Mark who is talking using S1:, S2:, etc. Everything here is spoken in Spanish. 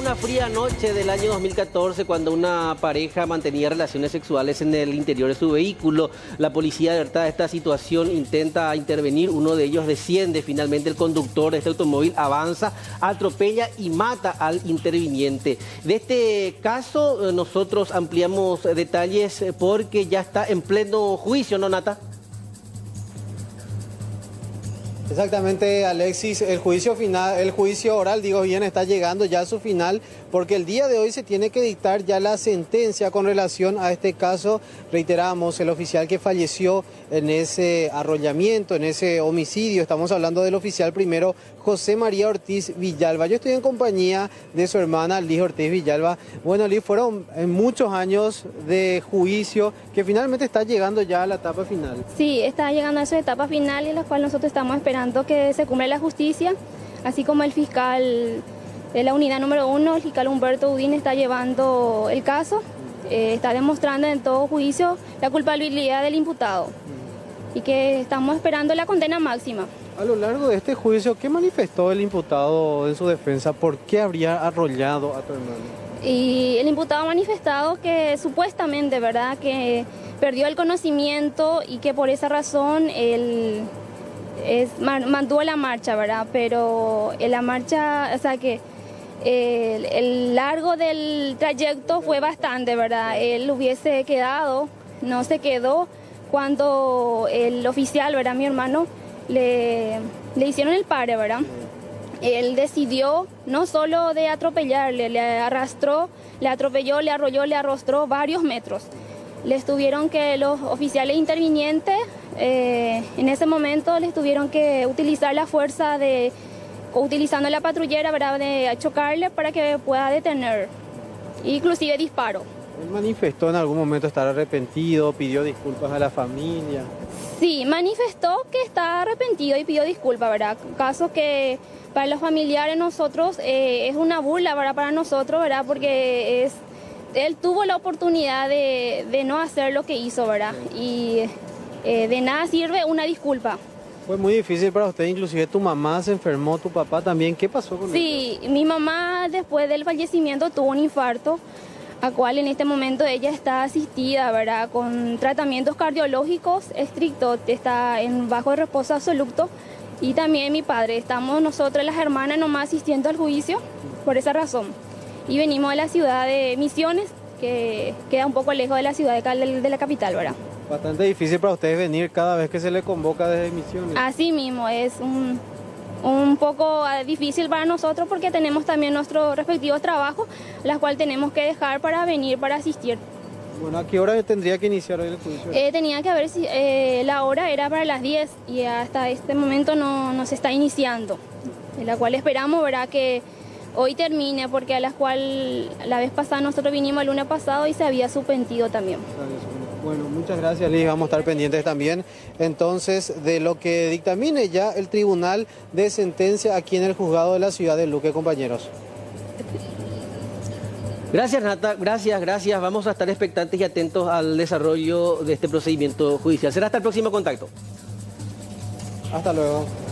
S1: una fría noche del año 2014, cuando una pareja mantenía relaciones sexuales en el interior de su vehículo, la policía, alertada de esta situación, intenta intervenir. Uno de ellos desciende. Finalmente el conductor de este automóvil avanza, atropella y mata al interviniente. De este caso nosotros ampliamos detalles porque ya está en pleno juicio, ¿no, Nata?
S2: Exactamente, Alexis, el juicio final, el juicio oral, digo bien, está llegando ya a su final, porque el día de hoy se tiene que dictar ya la sentencia con relación a este caso. Reiteramos, el oficial que falleció en ese arrollamiento, en ese homicidio, estamos hablando del oficial primero José María Ortiz Villalba. Yo estoy en compañía de su hermana Liz Ortiz Villalba. Bueno, Liz, fueron muchos años de juicio que finalmente está llegando ya a la etapa final.
S3: Sí, está llegando a esa etapa final en la cual nosotros estamos esperando que se cumpla la justicia, así como el fiscal de la unidad número 1, el fiscal Humberto Udín, está llevando el caso, está demostrando en todo juicio la culpabilidad del imputado y que estamos esperando la condena máxima.
S2: A lo largo de este juicio, ¿qué manifestó el imputado en su defensa? ¿Por qué habría arrollado a tu hermano?
S3: Y el imputado ha manifestado que supuestamente, ¿verdad?, que perdió el conocimiento y que por esa razón él mantuvo la marcha, ¿verdad? Pero en la marcha, o sea que el largo del trayecto fue bastante, ¿verdad? Él hubiese quedado, no se quedó cuando el oficial, ¿verdad?, mi hermano, le hicieron el pare, ¿verdad? Él decidió no solo de atropellarle, le arrastró, le atropelló, le arrolló, le arrastró varios metros. Les tuvieron que, los oficiales intervinientes, en ese momento les tuvieron que utilizar la fuerza utilizando la patrullera, ¿verdad?, de chocarle para que pueda detener, inclusive disparo.
S2: ¿Él manifestó en algún momento estar arrepentido, pidió disculpas a la familia?
S3: Sí, manifestó que está arrepentido y pidió disculpas, ¿verdad? Caso que para los familiares nosotros es una burla, ¿verdad?, para nosotros, ¿verdad?, porque él tuvo la oportunidad de no hacer lo que hizo, ¿verdad? Y de nada sirve una disculpa.
S2: Fue muy difícil para usted, inclusive tu mamá se enfermó, tu papá también. ¿Qué pasó con él?
S3: Sí, mi mamá después del fallecimiento tuvo un infarto, a cual en este momento ella está asistida, ¿verdad?, con tratamientos cardiológicos estrictos, está en bajo reposo absoluto. Y también mi padre, estamos nosotros las hermanas nomás asistiendo al juicio por esa razón. Y venimos de la ciudad de Misiones, que queda un poco lejos de la ciudad de la capital, ¿verdad?
S2: Bastante difícil para ustedes venir cada vez que se le convoca desde Misiones.
S3: Así mismo, es un poco difícil para nosotros porque tenemos también nuestros respectivos trabajos, las cuales tenemos que dejar para venir, para asistir.
S2: Bueno, ¿a qué hora tendría que iniciar hoy el juicio?
S3: Tenía que haber, la hora era para las 10 y hasta este momento no se está iniciando, en la cual esperamos, ¿verdad?, que hoy termine, porque a la cual la vez pasada nosotros vinimos el lunes pasado y se había suspendido también.
S2: Bueno, muchas gracias, Liz. Vamos a estar pendientes también entonces de lo que dictamine ya el Tribunal de Sentencia aquí en el Juzgado de la Ciudad de Luque, compañeros.
S1: Gracias, Nata. Gracias. Vamos a estar expectantes y atentos al desarrollo de este procedimiento judicial. Será hasta el próximo contacto.
S2: Hasta luego.